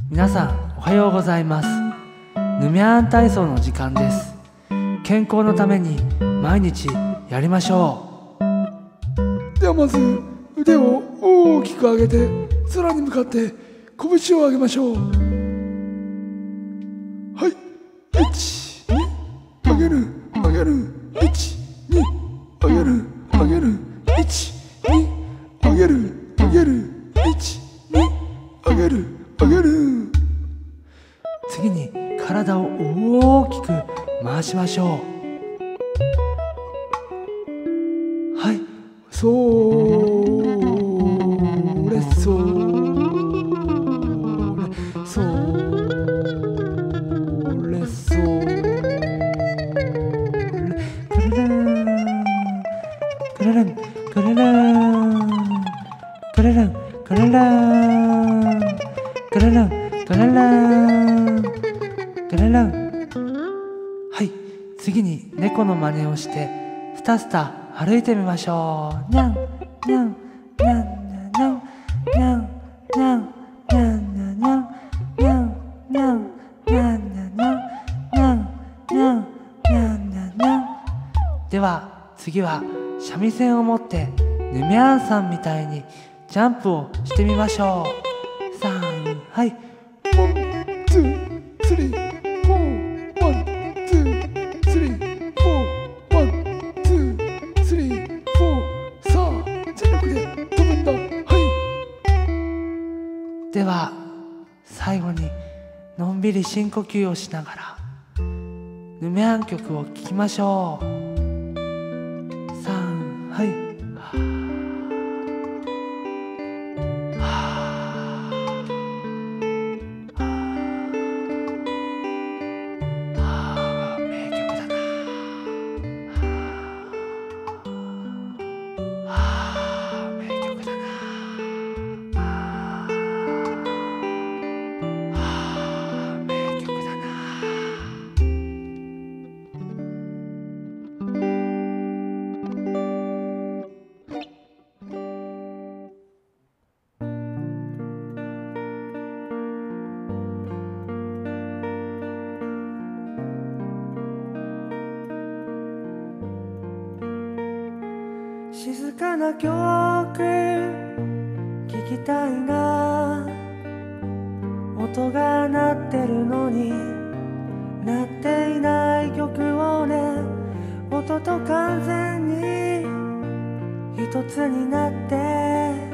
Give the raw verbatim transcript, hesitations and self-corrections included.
皆さんおはようございます。ヌメアン体操の時間です。健康のために毎日やりましょう。ではまず腕を大きく上げて空に向かって拳を上げましょう。はい、いち、に、上げる上げる、いち、に、上げる上げる、いち、に、上げる上げる、いち、に、上げる上げる。 次に体を大きく回しましょう。はい、 そうれそうれそうれそうくるるんくるるんくるるんくるるんくるるんくるるんくるるん。はい、次に猫の真似をしてスタスタ歩いてみましょう。にゃんにゃんにゃんにゃんにゃんにゃんにゃんにゃんにゃんにゃんにゃんにゃんにゃんにゃんにゃんにゃんにゃんにゃんにゃん。では次は三味線を持ってヌメアンさんみたいにジャンプをしてみましょう。さん、はい、 ワン、ツー、スリー、フォー、ワン、ツー、スリー、フォー、ワン、ツー、スリー、フォー。さあ全力で飛ぶんだ。はい。 では最後にのんびり深呼吸をしながらヌメアン曲を聴きましょう。さん、はい、静かな曲聴きたいな。音が鳴ってるのに鳴っていない曲をね。音と完全に一つになって